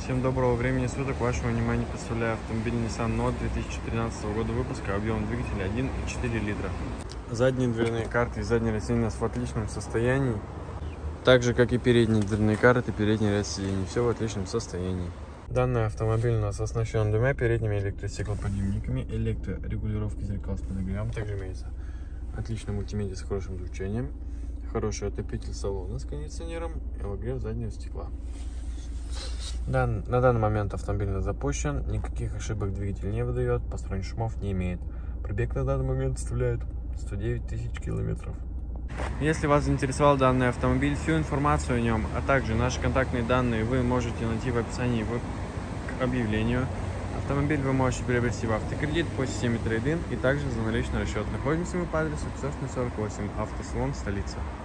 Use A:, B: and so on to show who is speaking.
A: Всем доброго времени суток. Вашему вниманию представляю автомобиль Nissan Note 2013 года выпуска, объем двигателя 1,4 литра. Задние дверные карты и задний ряд сидений в отличном состоянии. Так же, как и передние дверные карты, передний ряд сидений. Все в отличном состоянии. Данный автомобиль у нас оснащен двумя передними электростеклоподъемниками, электрорегулировкой зеркал с подогревом. Также имеется отличная мультимедиа с хорошим звучанием, хороший отопитель салона с кондиционером и обогрев заднего стекла. На данный момент автомобиль запущен, никаких ошибок двигатель не выдает, посторонних шумов не имеет. Пробег на данный момент составляет 109 тысяч километров. Если вас заинтересовал данный автомобиль, всю информацию о нем, а также наши контактные данные вы можете найти в описании к объявлению. Автомобиль вы можете приобрести в автокредит по системе Trade-in и также за наличный расчет. Находимся мы по адресу Песочный, 48, автосалон, столица.